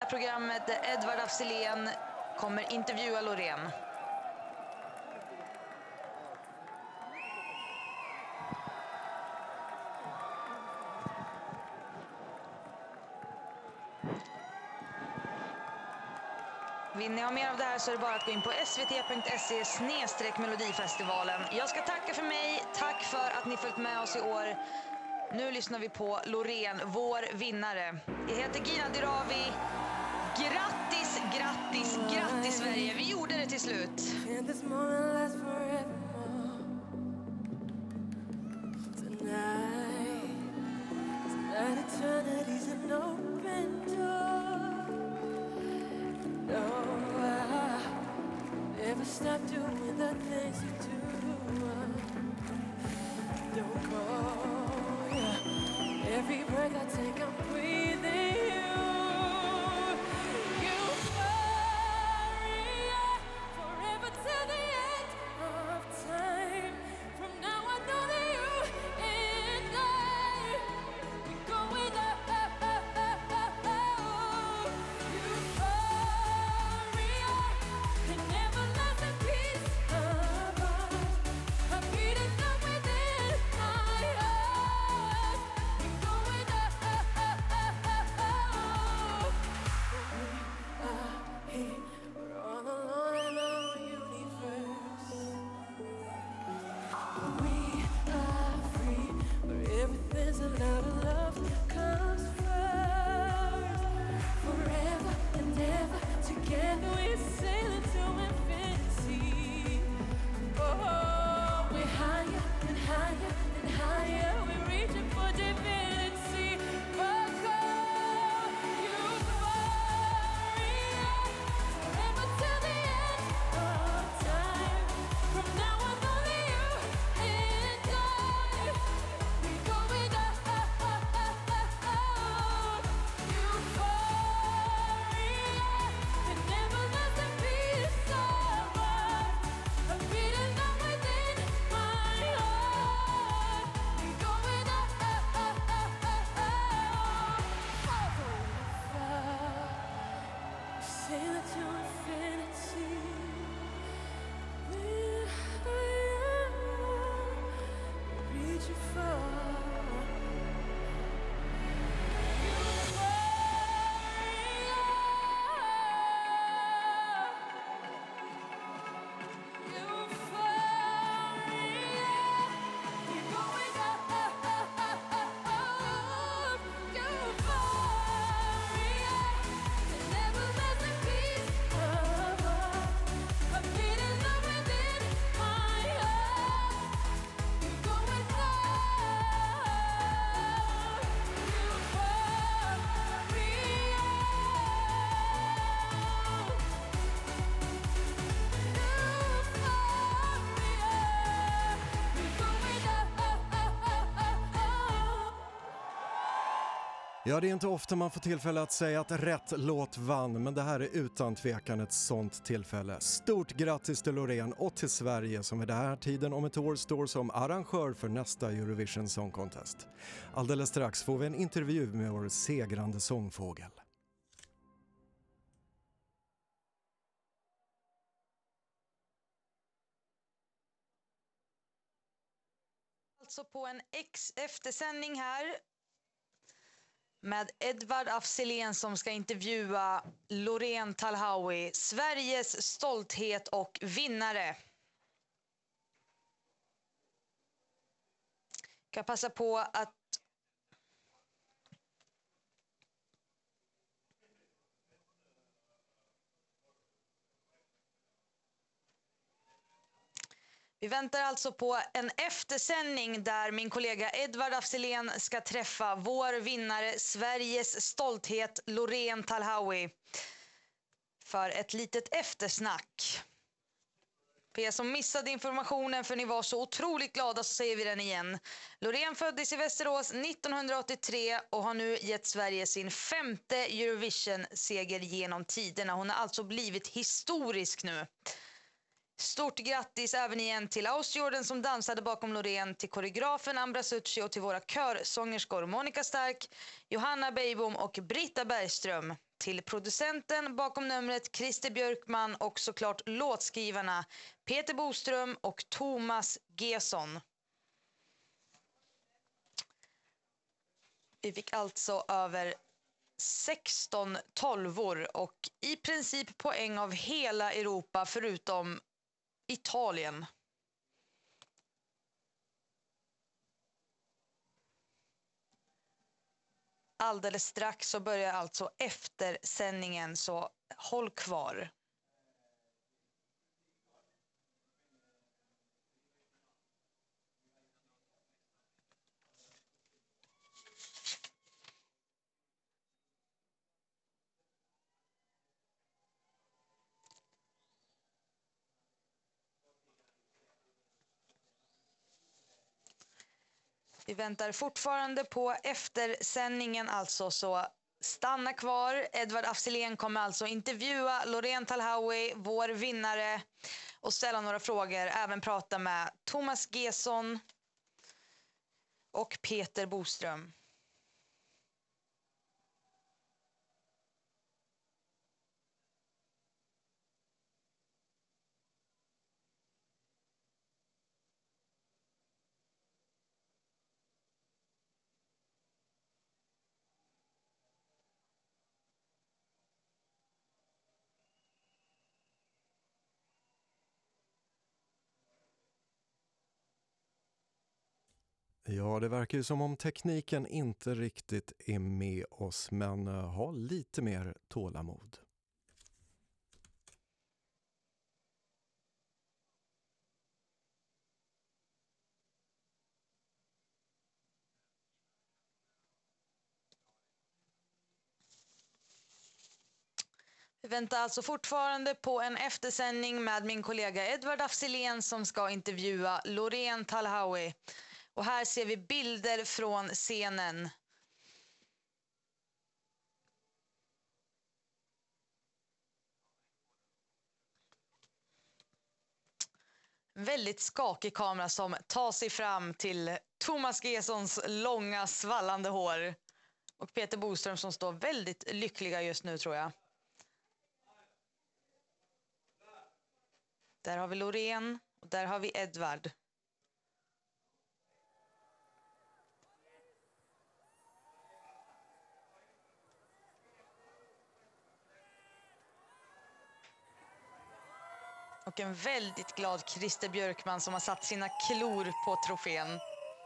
programmet där Edvard af Sillén kommer intervjua Loreen. Vill ni ha mer av det här så är det bara att gå in på svt.se/melodifestivalen. Jag ska tacka för mig. Tack för att ni följt med oss i år. Nu lyssnar vi på Loreen, vår vinnare. Jag heter Gina Dirawi. Grattis, grattis, grattis Sverige. Vi gjorde det till slut. Never stop doing the things you do. Don't go, yeah. Every breath I take, I'm breathing you. Euphoria, forever till the end of time. From now I know that you and I, we going up. Ja, det är inte ofta man får tillfälle att säga att rätt låt vann, men det här är utan tvekan ett sånt tillfälle. Stort grattis till Loreen och till Sverige som vid den här tiden om ett år står som arrangör för nästa Eurovision Song Contest. Alldeles strax får vi en intervju med vår segrande sångfågel. Alltså på en eftersändning här med Edvard af Sillén som ska intervjua Loreen Talhawy, Sveriges stolthet och vinnare. Kan passa på att vi väntar alltså på en eftersändning där min kollega Edvard af Sillén ska träffa vår vinnare, Sveriges stolthet, Loreen Talhawy, för ett litet eftersnack. För er som missade informationen för ni var så otroligt glada så säger vi den igen. Loreen föddes i Västerås 1983 och har nu gett Sverige sin 5:e Eurovision-seger genom tiderna. Hon har alltså blivit historisk nu. Stort grattis även igen till Ausjorden som dansade bakom Loreen, till koreografen Ambra Succi och till våra körsångerskor Monica Stark, Johanna Beibom och Britta Bergström. till producenten bakom numret Christer Björkman och såklart låtskrivarna Peter Boström och Thomas Gesson. Vi fick alltså över 16 12-or och i princip poäng av hela Europa förutom Italien. Alldeles strax så börjar alltså eftersändningen, så håll kvar. Vi väntar fortfarande på eftersändningen alltså, så stanna kvar. Edvard af Sillén kommer alltså intervjua Loreen Talhawy, vår vinnare, och ställa några frågor. Även prata med Thomas Gesson och Peter Boström. Ja, det verkar ju som om tekniken inte riktigt är med oss, men ha lite mer tålamod. Vi väntar alltså fortfarande på en eftersändning med min kollega Edvard af Sillén som ska intervjua Loreen Talhawy. Och här ser vi bilder från scenen. Väldigt skakig kamera som tar sig fram till Thomas Gessons långa svallande hår. Och Peter Boström som står väldigt lyckliga just nu, tror jag. Där har vi Loreen och där har vi Edvard. Och en väldigt glad Christer Björkman som har satt sina klor på trofén.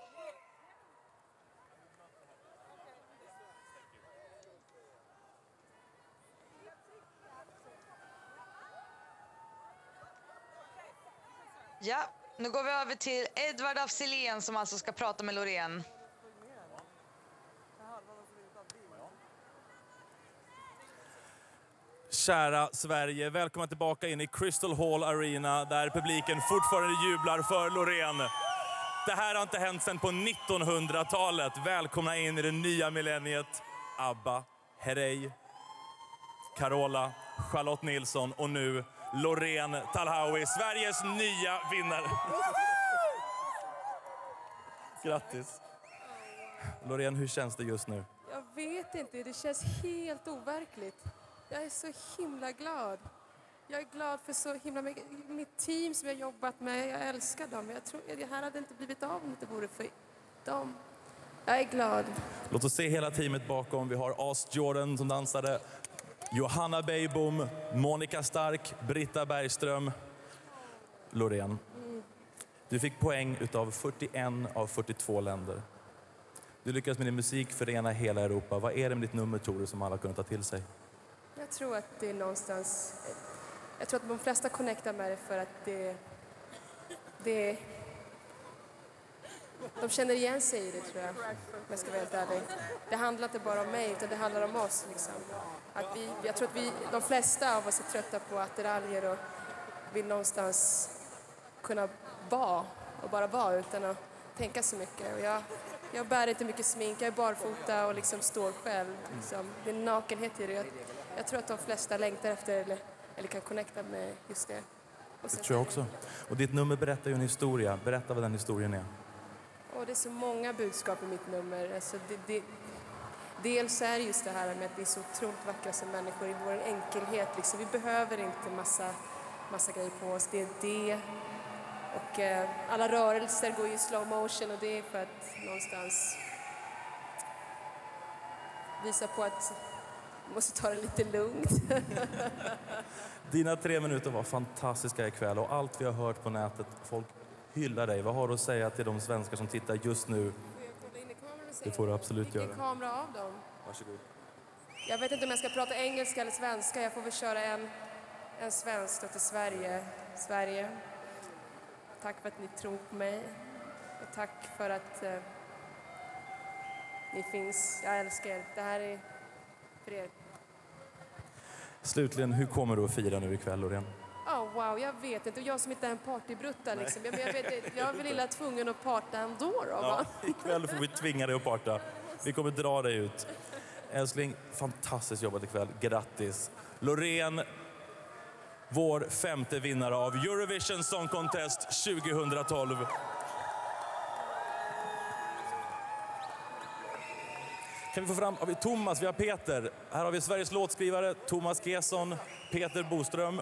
Ja, nu går vi över till Edvard af Sillén som alltså ska prata med Loreen. Kära Sverige, välkomna tillbaka in i Crystal Hall Arena där publiken fortfarande jublar för Loreen. Det här har inte hänt sedan på 1900-talet. Välkomna in i det nya millenniet. Abba, Herrey, Carola, Charlotte Nilsson och nu Loreen Talhawy, Sveriges nya vinnare. Grattis. Loreen, hur känns det just nu? Jag vet inte, det känns helt overkligt. Jag är så himla glad. Jag är glad för så himla mycket. Mitt team som jag jobbat med, jag älskar dem. Jag tror det här hade inte blivit av om det inte vore för dem. Jag är glad. Låt oss se hela teamet bakom. Vi har As Jordan som dansade, Johanna Beijbom, Monica Stark, Britta Bergström, Loreen. Du fick poäng utav 41 av 42 länder. Du lyckades med din musik förena hela Europa. Vad är det med ditt nummer, tror du, som alla kunnat ta till sig? Jag tror att det är någonstans... Jag tror att de flesta connectar med det för att det de känner igen sig i det, tror jag. Om jag ska vara helt ärlig. Det handlar inte bara om mig, utan det handlar om oss. Liksom. Jag tror att de flesta av oss är trötta på attiraljer och vill någonstans kunna vara och bara vara utan att tänka så mycket. Och jag bär inte mycket smink, jag är barfota och liksom står själv. Liksom. Det är nakenhet i det. Jag tror att de flesta längtar efter eller kan connecta med just det. Det tror jag också. Och ditt nummer berättar ju en historia. Berätta vad den historien är. Och det är så många budskap i mitt nummer. Alltså dels är det just det här med att vi är så otroligt vackra som människor i vår enkelhet. Liksom. Vi behöver inte massa grejer på oss. Det är det. Och alla rörelser går ju i slow motion och det är för att någonstans visa på att vi måste ta det lite lugnt. Dina 3 minuter var fantastiska ikväll och allt vi har hört på nätet, folk hyllar dig. Vad har du att säga till de svenskar som tittar just nu? Får jag kolla in i kameran och se? Det får du absolut Vilken göra. kamera av dem? Varsågod. Jag vet inte om jag ska prata engelska eller svenska. Jag får väl köra en svensk då till Sverige. Sverige. Tack för att ni tror på mig. Och tack för att ni finns. Jag älskar er. Det här är för er. Slutligen, hur kommer du att fira nu ikväll, Loreen? Oh, wow, jag vet inte. Jag som inte är en partybrutta liksom. Jag är väl illa tvungen att parta ändå då, va? Ja, ikväll får vi tvinga dig att parta. Vi kommer dra dig ut. Älskling, fantastiskt jobbat ikväll. Grattis. Loreen, vår 5:e vinnare av Eurovision Song Contest 2012. Kan vi få fram, har vi Thomas, vi har Peter. Här har vi Sveriges låtskrivare, Thomas Gesson, Peter Boström.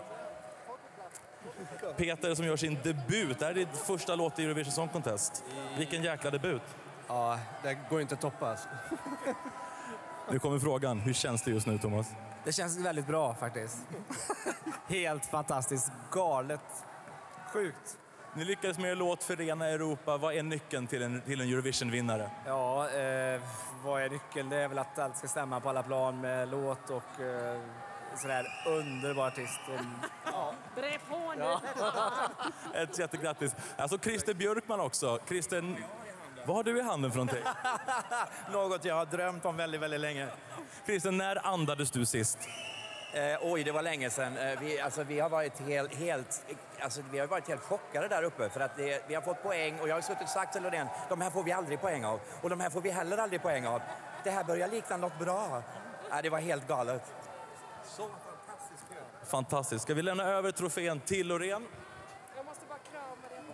Peter som gör sin debut. Det här är din första låt i Eurovision Song Contest. Vilken jäkla debut. Ja, det går inte att toppas. Nu kommer frågan, hur känns det just nu, Thomas? Det känns väldigt bra faktiskt. Helt fantastiskt, galet, sjukt. Ni lyckades med er låt Förena Europa. Vad är nyckeln till en Eurovision-vinnare? Ja, vad är nyckeln? Det är väl att allt ska stämma på alla plan med låt och sådär underbar artist. Ja. Drev på nu! Ett jättegrattis. Alltså Christer Björkman också. Christer, vad har du i handen för någonting? Något jag har drömt om väldigt, väldigt länge. Christer, när andades du sist? Det var länge sedan. Vi har varit helt chockade där uppe för att vi har fått poäng och jag har suttit och sagt till Loreen, de här får vi aldrig poäng av och de här får vi heller aldrig poäng av. Det här börjar likna något bra. Det var helt galet. Så fantastiskt kul. Fantastiskt. Ska vi lämna över trofén till Loreen? Jag måste bara krama det.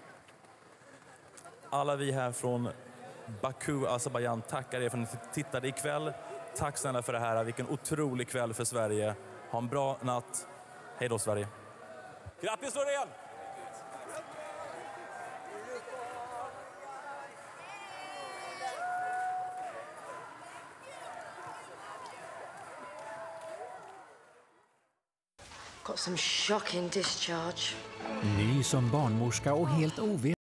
Alla vi här från Baku, Azerbaijan tackar er för att ni tittade ikväll. Tack snälla för det här. Vilken otrolig kväll för Sverige. Ha en bra natt. Hej då Sverige. Grattis Loreen! Got some shocking discharge. Ny som barnmorska och helt